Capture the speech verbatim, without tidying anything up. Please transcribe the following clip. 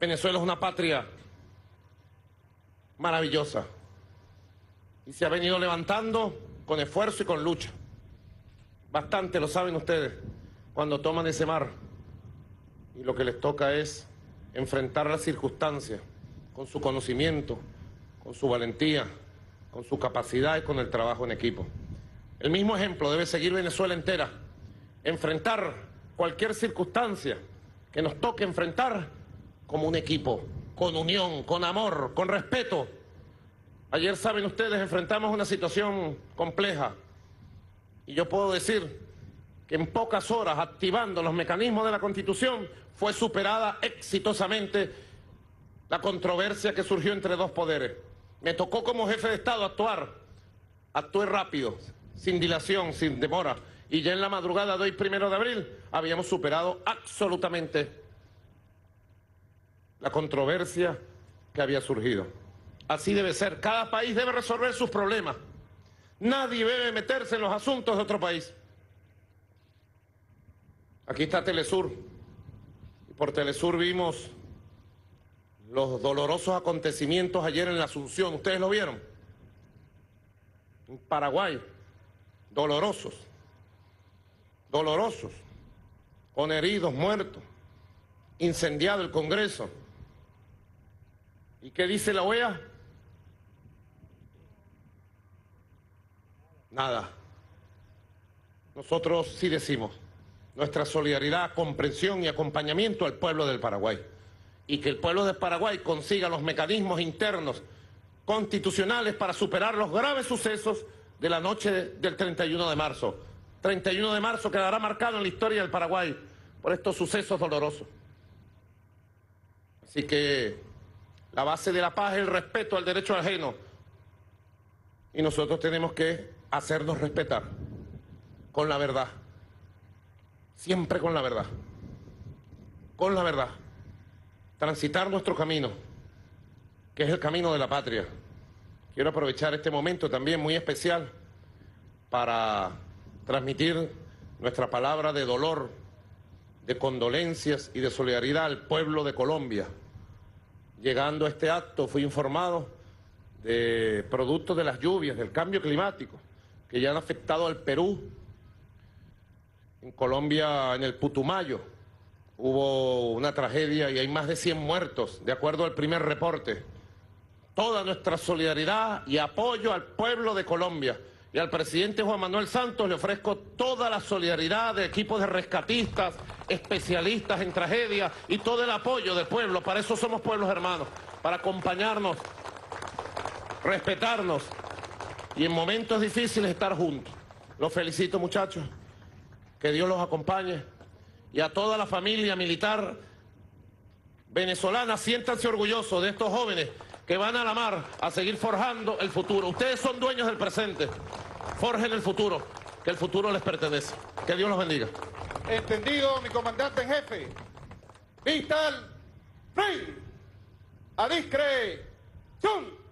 Venezuela es una patria maravillosa y se ha venido levantando con esfuerzo y con lucha. Bastante lo saben ustedes cuando toman ese mar y lo que les toca es enfrentar las circunstancias con su conocimiento, con su valentía, con su capacidad y con el trabajo en equipo. El mismo ejemplo debe seguir Venezuela entera, enfrentar cualquier circunstancia que nos toque enfrentar como un equipo, con unión, con amor, con respeto. Ayer, saben ustedes, enfrentamos una situación compleja y yo puedo decir que en pocas horas, activando los mecanismos de la Constitución, fue superada exitosamente la controversia que surgió entre dos poderes. Me tocó como jefe de Estado actuar, actué rápido, sin dilación, sin demora, y ya en la madrugada de hoy, primero de abril, habíamos superado absolutamente la controversia que había surgido. Así debe ser, cada país debe resolver sus problemas. Nadie debe meterse en los asuntos de otro país. Aquí está Telesur. Y por Telesur vimos los dolorosos acontecimientos ayer en la Asunción. ¿Ustedes lo vieron? En Paraguay. Dolorosos. Dolorosos. Con heridos, muertos. Incendiado el Congreso. ¿Y qué dice la O E A? Nada. Nosotros sí decimos nuestra solidaridad, comprensión y acompañamiento al pueblo del Paraguay. Y que el pueblo de Paraguay consiga los mecanismos internos constitucionales para superar los graves sucesos de la noche del treinta y uno de marzo. treinta y uno de marzo quedará marcado en la historia del Paraguay por estos sucesos dolorosos. Así que la base de la paz es el respeto al derecho ajeno. Y nosotros tenemos que hacernos respetar con la verdad. Siempre con la verdad. Con la verdad. Transitar nuestro camino, que es el camino de la patria. Quiero aprovechar este momento también muy especial para transmitir nuestra palabra de dolor, de condolencias y de solidaridad al pueblo de Colombia. Llegando a este acto fui informado de producto de las lluvias, del cambio climático, que ya han afectado al Perú. En Colombia, en el Putumayo, hubo una tragedia y hay más de cien muertos, de acuerdo al primer reporte. Toda nuestra solidaridad y apoyo al pueblo de Colombia. Y al presidente Juan Manuel Santos le ofrezco toda la solidaridad de equipos de rescatistas, especialistas en tragedia y todo el apoyo del pueblo. Para eso somos pueblos hermanos, para acompañarnos, respetarnos y en momentos difíciles estar juntos. Los felicito, muchachos, que Dios los acompañe, y a toda la familia militar venezolana, siéntanse orgullosos de estos jóvenes que van a la mar a seguir forjando el futuro. Ustedes son dueños del presente, forjen el futuro, que el futuro les pertenece. Que Dios los bendiga. Entendido, mi comandante en jefe. Vital, free, a discreción.